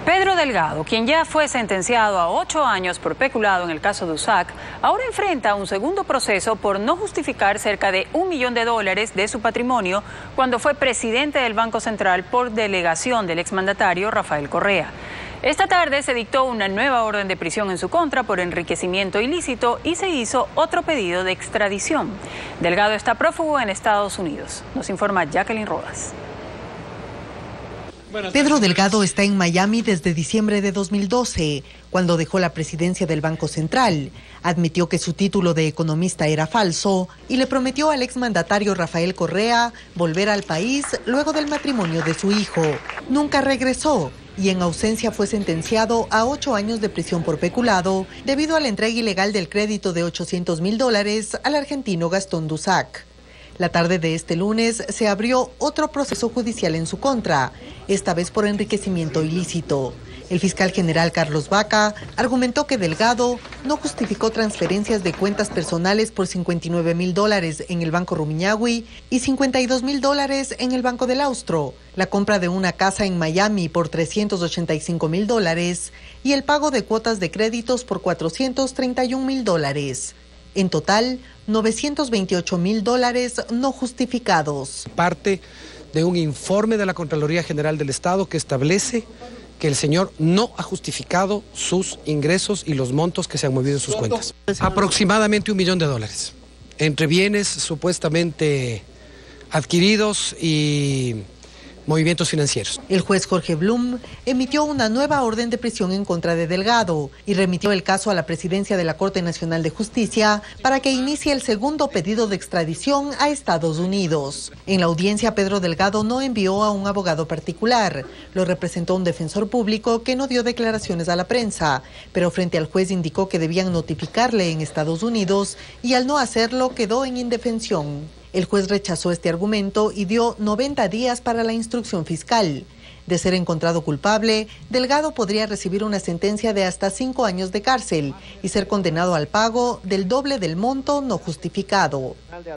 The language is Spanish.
Pedro Delgado, quien ya fue sentenciado a 8 años por peculado en el caso de USAC, ahora enfrenta un segundo proceso por no justificar cerca de $1 millón de su patrimonio cuando fue presidente del Banco Central por delegación del exmandatario Rafael Correa. Esta tarde se dictó una nueva orden de prisión en su contra por enriquecimiento ilícito y se hizo otro pedido de extradición. Delgado está prófugo en Estados Unidos. Nos informa Jacqueline Rodas. Pedro Delgado está en Miami desde diciembre de 2012, cuando dejó la presidencia del Banco Central. Admitió que su título de economista era falso y le prometió al exmandatario Rafael Correa volver al país luego del matrimonio de su hijo. Nunca regresó y en ausencia fue sentenciado a 8 años de prisión por peculado debido a la entrega ilegal del crédito de $800.000 al argentino Gastón Dusac. La tarde de este lunes se abrió otro proceso judicial en su contra, esta vez por enriquecimiento ilícito. El fiscal general Carlos Vaca argumentó que Delgado no justificó transferencias de cuentas personales por $59.000 en el Banco Rumiñahui y $52.000 en el Banco del Austro, la compra de una casa en Miami por $385.000 y el pago de cuotas de créditos por $431.000. En total, $928.000 no justificados. Parte de un informe de la Contraloría General del Estado que establece que el señor no ha justificado sus ingresos y los montos que se han movido en sus cuentas. Aproximadamente $1 millón, entre bienes supuestamente adquiridos y movimientos financieros. El juez Jorge Blum emitió una nueva orden de prisión en contra de Delgado y remitió el caso a la presidencia de la Corte Nacional de Justicia para que inicie el segundo pedido de extradición a Estados Unidos. En la audiencia, Pedro Delgado no envió a un abogado particular. Lo representó un defensor público que no dio declaraciones a la prensa, pero frente al juez indicó que debían notificarle en Estados Unidos y al no hacerlo quedó en indefensión. El juez rechazó este argumento y dio 90 días para la instrucción fiscal. De ser encontrado culpable, Delgado podría recibir una sentencia de hasta 5 años de cárcel y ser condenado al pago del doble del monto no justificado.